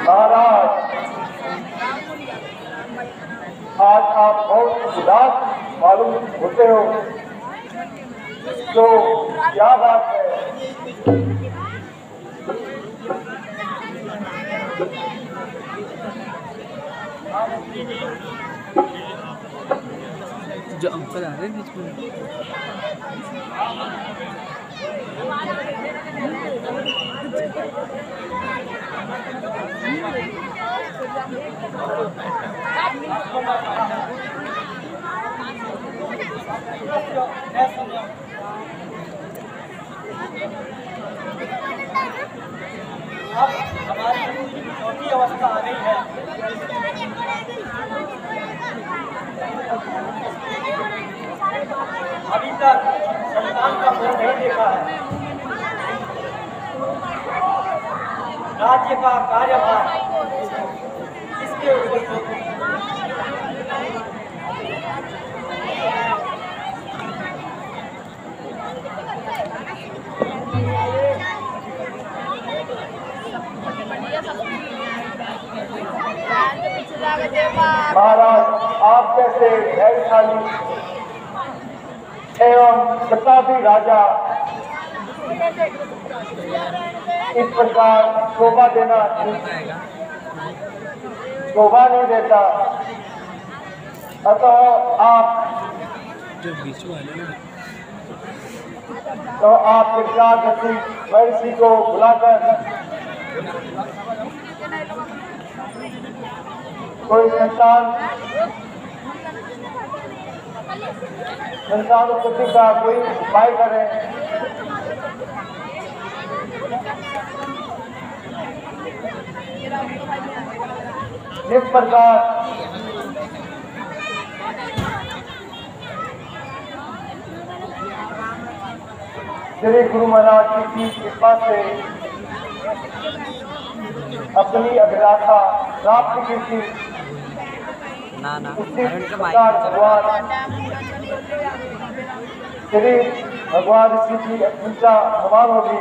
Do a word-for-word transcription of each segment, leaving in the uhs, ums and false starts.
महाराज, आज आप बहुत उदास मालूम होते हो, तो क्या बात है? जो अंकल आ रहे हैं बीच में, अब हमारी चौथी अवस्था आ गई है। अभी तक संतान का मुंह नहीं देखा है। राज्य का कार्यभार इसके ऊपर महाराज, आप जैसे धैर्यशाली एवं प्रतापी राजा इस प्रकार शोभा देना शोभा नहीं देता, अतः आप जो बीच वाले ना, तो आप कृष्णागति महर्षि को बुलाकर कोई संतान संतान उत्पत्ति का कोई उपाय करें। जिस प्रकार श्री गुरु महाराज की कृपा से अपनी अभिलाषा प्राप्त की थी, ना ना उसी प्रकार भगवान श्री भगवान ऋषि की पूजा समान होगी।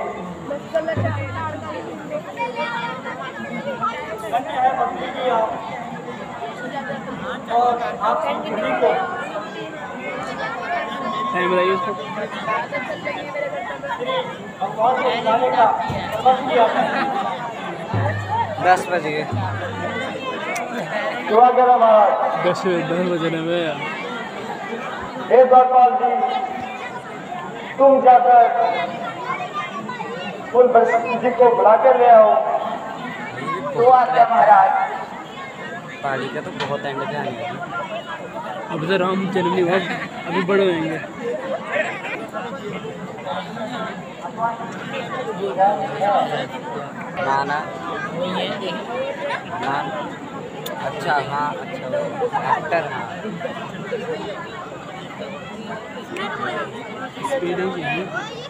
धन्य है मंत्री जी आप और आप सभी को टाइम बताइए उसको। श्री भगवान को बुलाने का प्रबंध किया है। दस बज गए, दुआ करा महाराज। दस दस बजने में हे द्वारपाल जी, तुम जाकर उन बरसाती जी को बुला कर ले आओ। दुआ कर महाराज। पाली का तो बहुत एंड पे आएंगे। अब तो राम जन्मनी बहुत अभी बड़े होंगे। ना ना ना अच्छा, हाँ अच्छा एक्टर, हाँ स्पीड ही चाहिए।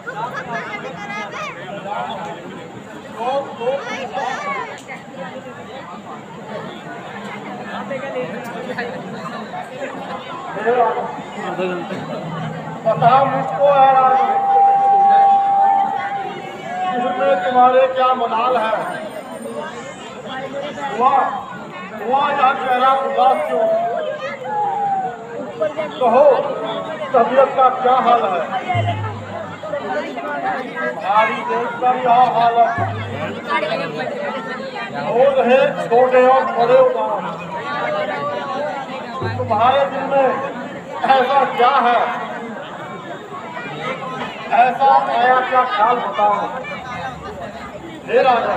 आधा घंटा पता मुझको है राजा, इसमें तुम्हारे क्या मलाल है? हुआ हुआ यहाँ चेहरा उदास क्यों? कहो, तबीयत का क्या हाल है? हमारी देश का यह हालत रोज है, छोटे और बड़े उदास। तुम्हारे दिल में ऐसा क्या है? ऐसा नया क्या ख्याल बताओ हे राजा।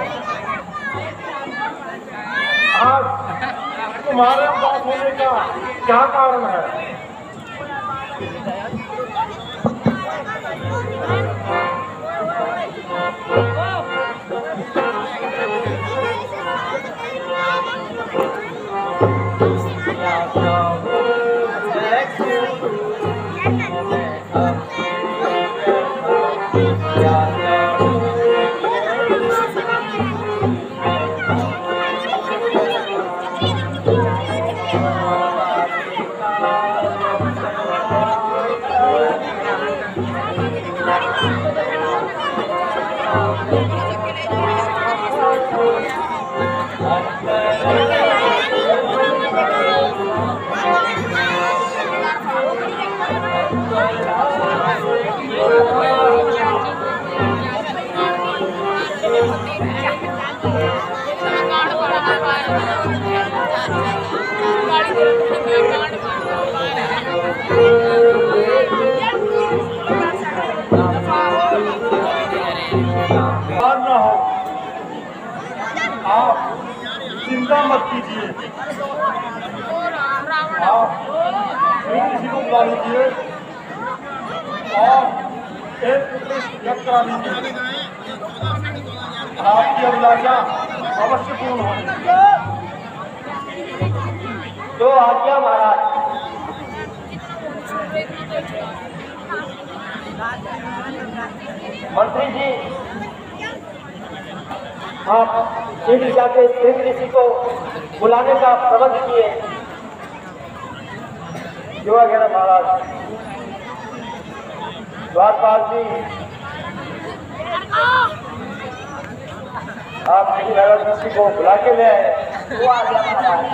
आज तुम्हारे उदास होने का क्या कारण है? ना हो आप चिंता मत कीजिए, आप फिर किसी को बुला लीजिए और एक पुलिस करा लीजिए, आपकी अभिलाषा अवश्य पूर्ण होगी। जो आज्ञा महाराज। मंत्री जी, आप सीढ़ी जाके सिंह ऋषि को बुलाने का प्रबंध किए। जो वगैरह महाराज। द्वारपाल जी, आप सिंह ऋषि को बुला के ले आए। वो आ गया महाराज।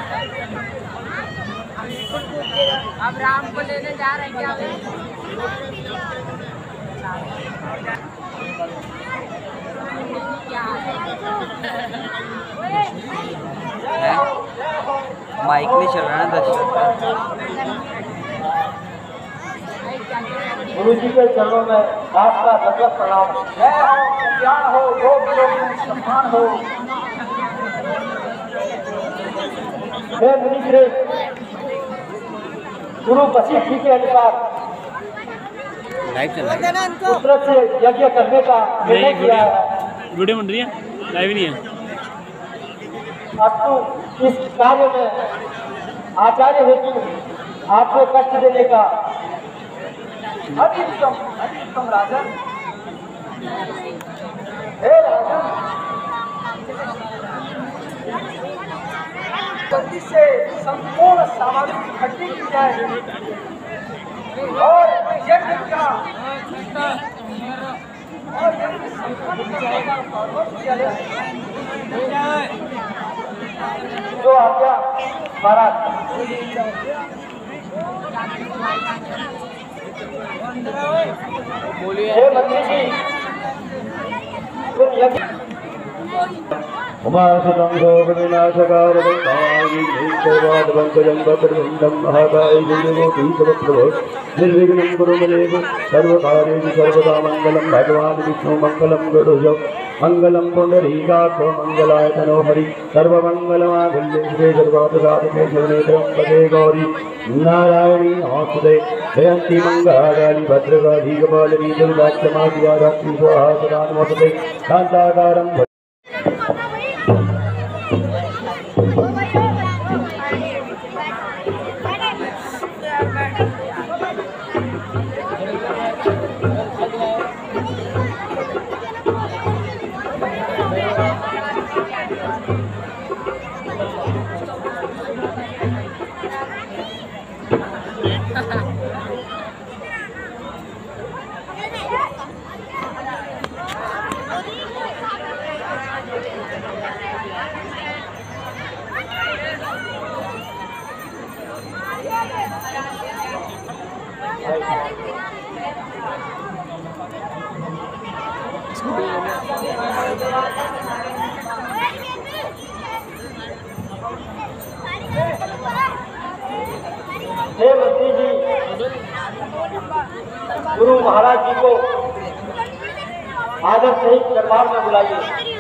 अब राम को लेने जा रहे हैं क्या? माइक नहीं चल रहा ना दर्शक। गुरु जी के चरणों में आपका दंडवत प्रणाम। जय हो, कल्याण हो, लोक लोक में सम्मान हो। हे मुनि श्रेष्ठ, गुरु वशिष्ठ जी के अनुसार लाइव चल रहा है। पुत्र से यज्ञ करने का निर्णय किया है। वीडियो बन रही है, लाइव नहीं है। अस्तु, इस कार्य में आचार्य हेतु आपको कष्ट देने का अधिकतम अधिकतम राजन। हे राजन, जल्दी से संपूर्ण सामग्री इकट्ठी की जाए और यज्ञ का और यज्ञ संपन्न करेगा पार्वती जल। जो आज्ञा महाराज। हे मंत्री जी, तुम यज्ञ उमासुतं शोकविनाशकारकं पंकजं वक्रतुण्डं महाकाय गुरुगोपीशवप्रभो निर्विघ्नं कुरु मे देव सर्वकार्येषु सर्वदा मङ्गलं भगवान् विष्णु मङ्गलं गरुडो मङ्गलं पुण्डरीकाक्षो मङ्गलाय तनो हरि सर्वमङ्गलमाङ्गल्ये शिवे सर्वार्थसाधके शरणे त्र्यम्बके गौरी नारायणी नमोस्तुते जयन्ती मङ्गलाकाली भद्रकाली कपालिनी दुर्गाक्षमा शिवा धात्री स्वाहा सदा नमोस्तुते शान्ताकारं हे मंत्री जी, गुरु महाराज जी को आदर सहित दरबार में बुलाइए।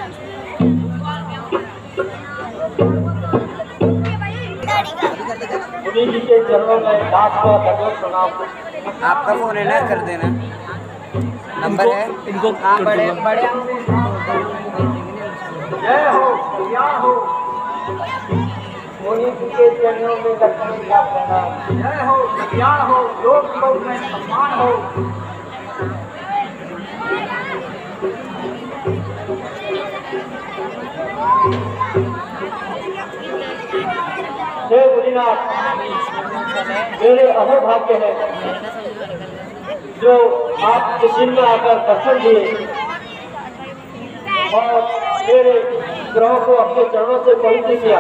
मुनि जी के चरणों में दास को दंडवत प्रणाम। आपका फोन है ना, कर देना। नंबर है इनको। हाँ, बड़े बड़े। जय हो, कल्याण हो। मुनि जी के चरणों में लक्ष्मी का प्रणाम। जय हो, कल्याण हो, लोक लोक में सम्मान हो। हे मुनिनाथ, मेरे अहोभाग्य है जो आपके दिन में आकर दर्शन दिए और मेरे ग्रहों को अपने चरणों से पवित्र किया।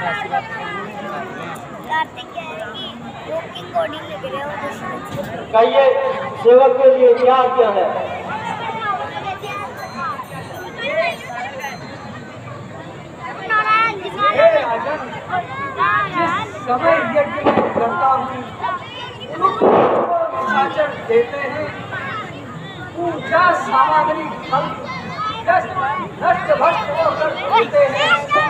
कहिए, सेवक के लिए क्या आज्ञा है? हे देते हैं पूजा सामग्री फल नष्ट नष्ट भ्रष्ट होकर देते हैं।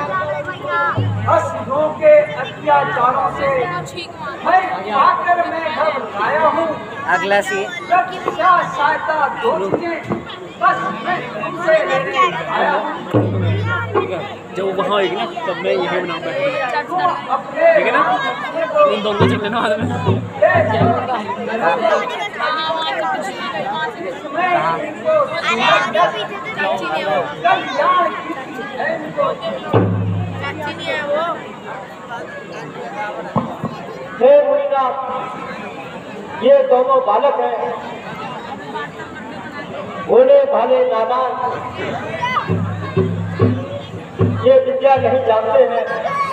असुरों के अत्याचारों से मैं आकर मैं घबराया हूँ। अगला सी क्या सहायता दोस्ती बस मैं तुमसे लेने आया हूँ। जब वहाँ होगी ना तब मैं यही बनाऊंगा, अपने ठीक है ना? इन दोनों चल लेना बाद में। हे मुनीनाथ, ये दोनों बालक हैं, भोले भाले नादान, ये विद्या नहीं जानते हैं,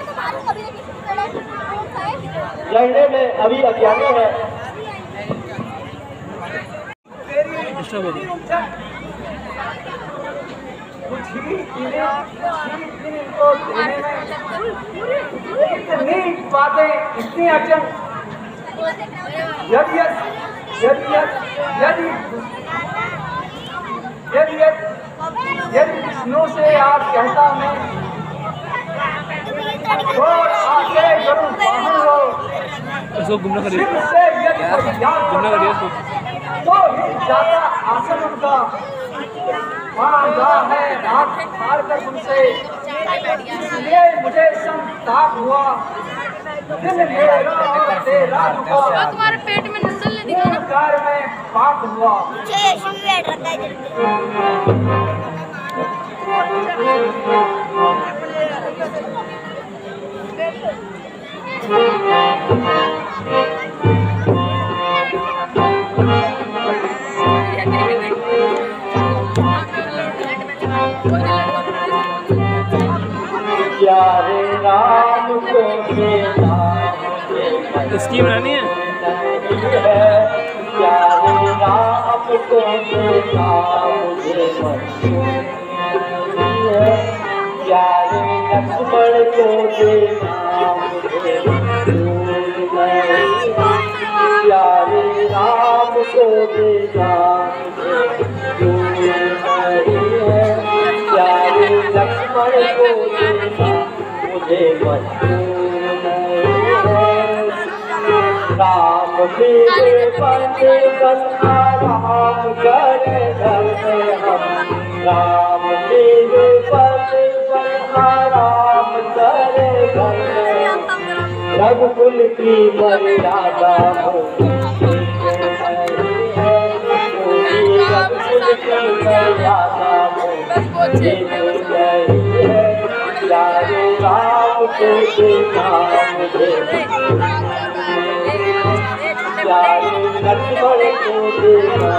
लड़ने में अभी अज्ञानी है। कुछ ही इन्हें इनको देने में इतनी बातें इतनी अड़चन यदि यदि यदि यदि यदि विष्णु से आप कहता मैं तो आगे जरूर वाहन हो इसको गुमराह करिए, शिव से यदि कोई याद गुमराह करिए इसको। तो ही जाता आसन उनका मांगा है रात हार कर उनसे, इसलिए मुझे संताप हुआ दिन मेरा और तेरा हुआ तुम्हारे पेट में नस्ल ने दिखा कार में पाप हुआ। प्यारे राम को इसकी बनानी है। प्यारे राम को देना मुझे मंजूर है, प्यारे लक्ष्मण को देना मुझे मंजूर नहीं है, प्यारे राम को देना मुझे मंजूर नहीं है, प्यारे लक्ष्मण को देना मुझे मंजूर नहीं है। राम मेरे बंदे बंदा राम करे घर में हम, राम मेरे बंदे बंदा राम करे घर में हम, रघुकुल की मर्यादा हो रघुकुल की मर्यादा हो प्यारे राम को देना मुझे, प्यारे लक्ष्मण को देना।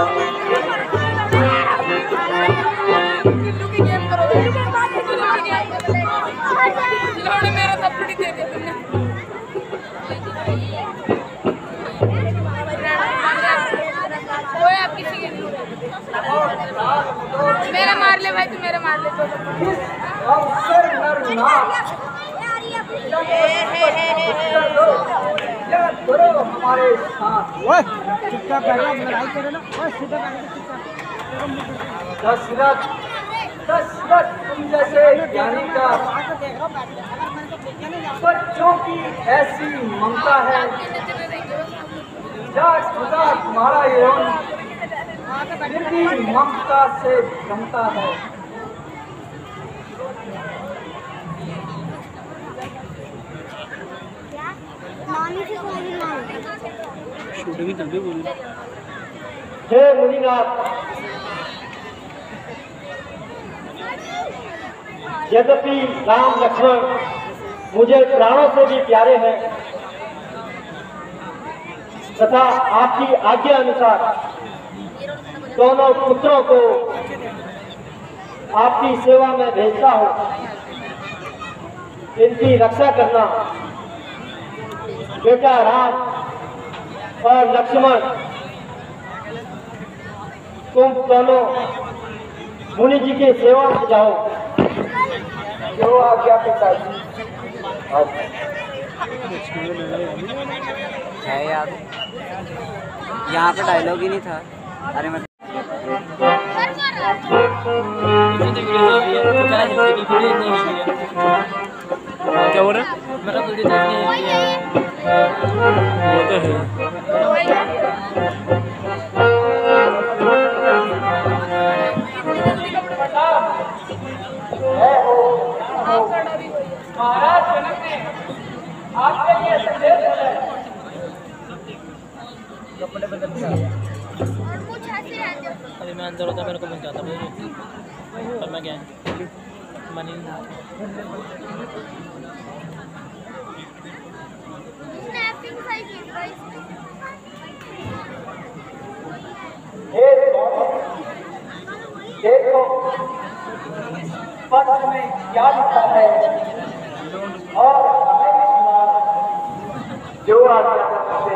मेरा कपड़ी दे दे तुमने। कोई आप किसी के मेरा मार ले भाई, तू मेरा मार ले तो अवसर नर नाम करो हमारे साथ। दशरथ दशरथ तुम जैसे ज्ञानी का बच्चों की ऐसी ममता है, जा खुदा तुम्हारा यौन दिव्य ममता से जमता है। शूटिंग ही चल रही है। हे मुनीनाथ, यद्यपि राम लक्ष्मण मुझे प्राणों से भी प्यारे हैं, तथा आपकी आज्ञा अनुसार दोनों पुत्रों को आपकी सेवा में भेजता हूँ। इनकी रक्षा करना। बेटा राम और लक्ष्मण तुम दोनों मुनि जी की सेवा में जाओ। जो आज्ञा पिताजी। है याद। यहाँ पे डायलॉग ही नहीं था। अरे मैं क्या बोल रहा मेरा वीडियो वो तो है। महाराज जनक ने आपके लिए संदेश है। कपड़े बदल के अभी मैं अंदर होता मेरे को मिल जाता पर मैं क्या मनी देखो पत्र में क्या लिखा है और हमें भी सुना जो आज्ञा करते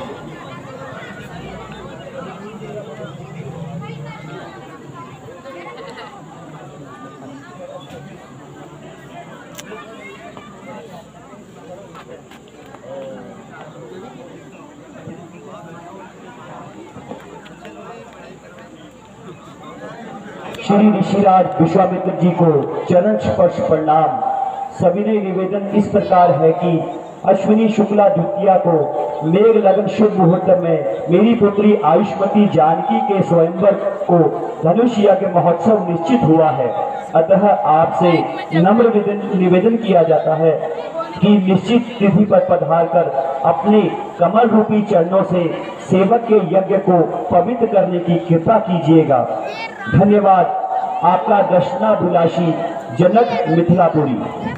श्री ऋषिराज विश्वामित्र जी को चरण स्पर्श प्रणाम। सविनय निवेदन इस प्रकार है कि अश्विनी शुक्ला द्वितीया को मेघ लगन शुभ मुहूर्त में मेरी पुत्री आयुष्मती जानकी के स्वयंवर को धनुष यज्ञ महोत्सव निश्चित हुआ है। अतः आपसे नम्र निवेदन किया जाता है कि निश्चित तिथि पर पधार कर अपने कमल रूपी चरणों से सेवक के यज्ञ को पवित्र करने की कृपा कीजिएगा। धन्यवाद। आपका दर्शनाभिलाषी जनक मिथिलापुरी।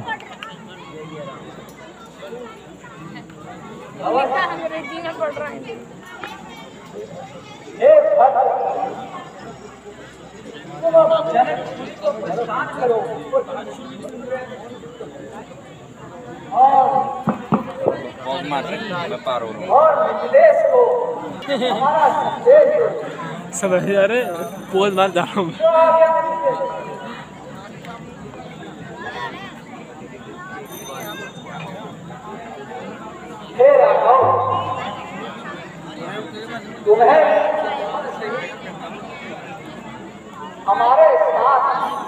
प्रस्थान करो और और मिथिलेश को हमारा संदेश दो। सब अरे पोज मार जा रहा हूँ। हे राघव तुम्हें हमारे साथ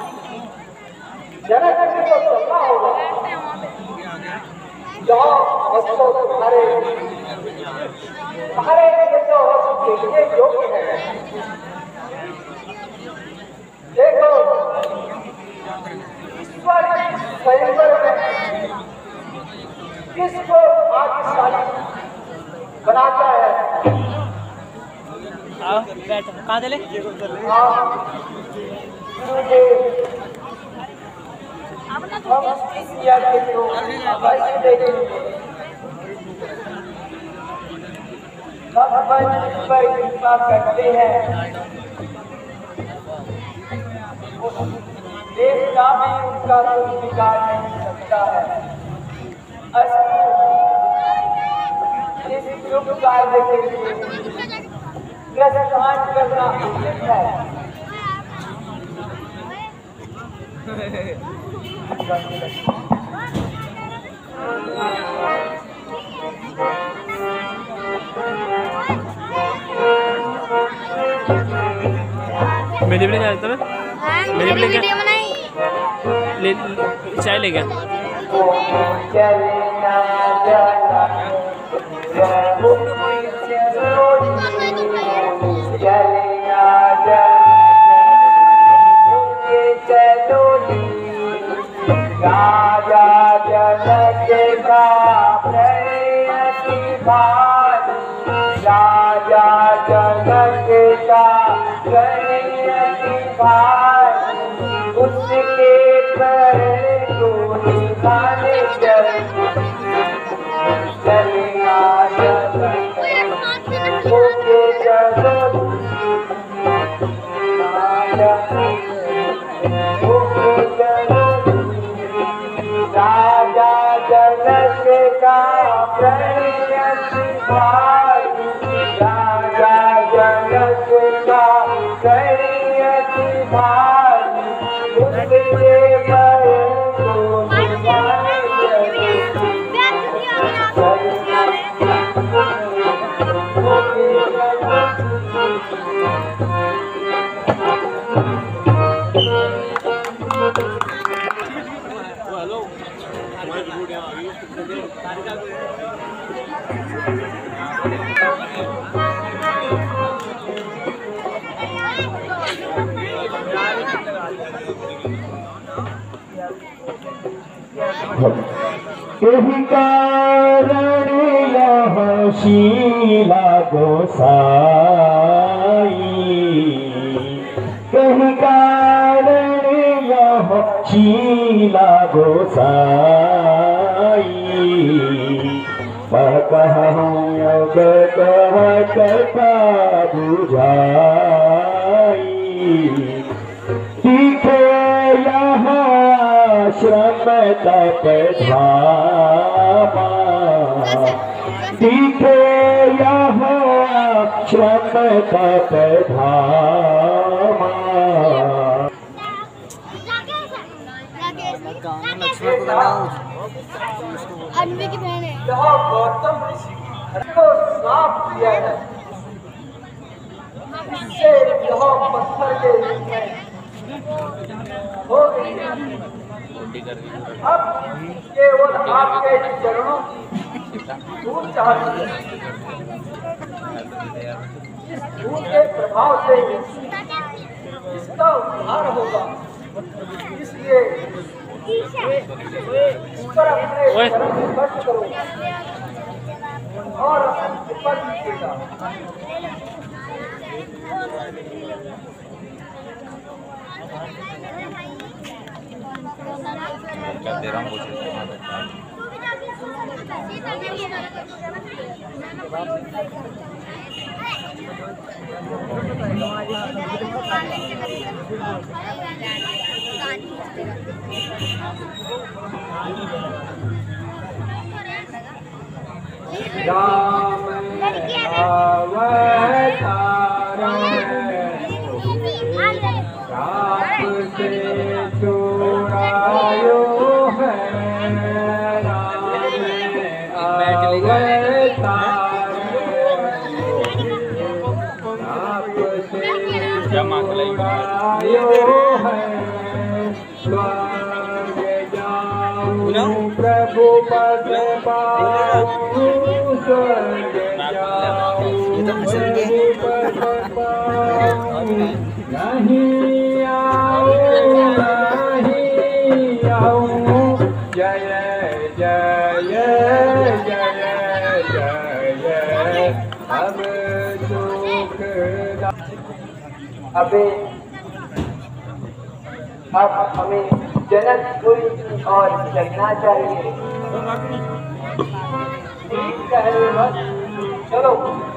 जनक जी को चलना होगा। जहाँ बच्चों तुम्हारे तुम्हारे लिए तो के लिए योग्य है। देखो ईश्वर स्वयंवर में किसको भाग्यशाली बनाता है। आओ बैठो कहाँ चले कृपा करते हैं देश का भी उनका कोई विकार नहीं सकता है। इस शुभ कार्य के लिए प्रस्थान करना उचित है। मेरी भी क्या था मेरी भी क्या ले चाय ले गया राजा जनक का प्रेयसी भाई राजा जनक का प्रेयसी भाई उसके पैर को निकाले चल चलिया जनक उसके चलो राजा जनक का प्रेयसी भाई राजा जनक का प्रेयसी भाई उसके पैर को निकाले चल यही कारण यह शीला गोसाई, यही कारण यह शीला गोसाई। मैं कहूँ अब कह कथा बुझाई, दिखे यहाँ श्रम तप धामा, दिखे यहाँ श्रम तप धामा। अन्वी की बहन है। यहाँ गौतम ऋषि को साफ किया है, इससे यह पत्थर के रूप में हो गई है। अब केवल आपके चरणों की धूल चाहती है। इस धूल के प्रभाव से इसका उद्धार होगा, इसलिए इस पर अपने चरण स्पर्श करो और अपनी कृपा कीजिएगा। दे रहा हूँ राम अवतार राप से चुरायो है, राम अवतार राप से चुरायो है। स्वर्ग जाऊं प्रभु पद पाऊं, स्वर्ग जाऊं प्रभु पद पाऊं। नहीं आऊं नहीं आऊं, जय जय जय जय अब सुख। अबे अब हमें जनकपुरी और चलना चाहिए। ठीक कह रहे हो, चलो।